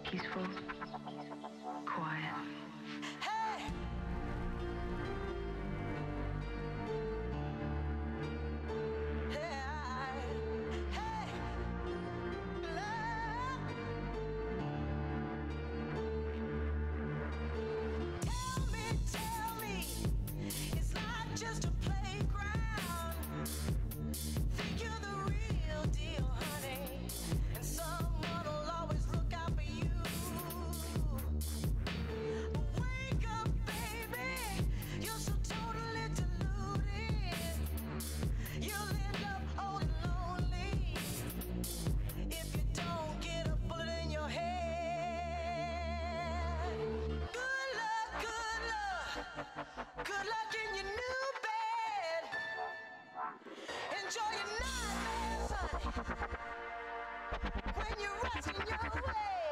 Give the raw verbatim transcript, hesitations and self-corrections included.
Peaceful, quiet. Hey! Just a playground. Think you're the real deal, honey, and someone will always look out for you. Wake up, baby, you're so totally deluded. You'll end up old and lonely if you don't get a bullet in your head. Good luck, good luck, good luck in your new. Enjoy your nightmares, honey, when you're resting your way.